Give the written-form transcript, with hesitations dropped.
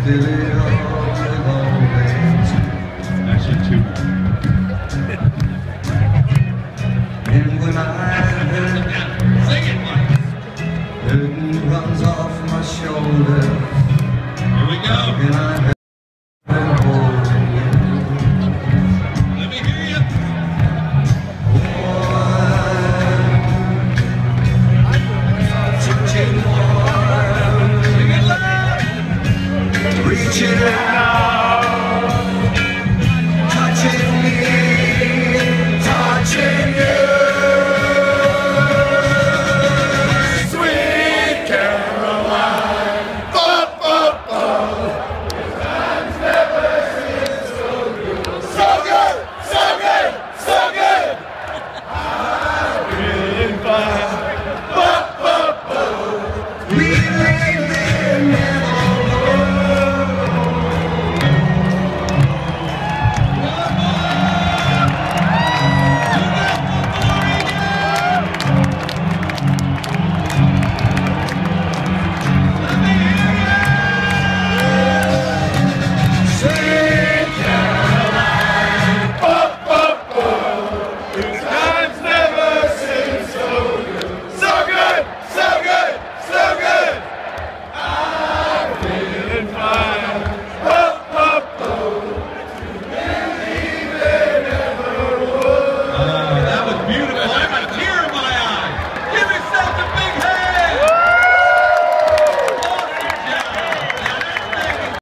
did it all with all hands. Actually, two. And when I heard Sing it, Mike. curtain runs off my shoulder, Here we go. and I heard them holding you. Let me hear you. Touching warm, Sing it loud. reaching out.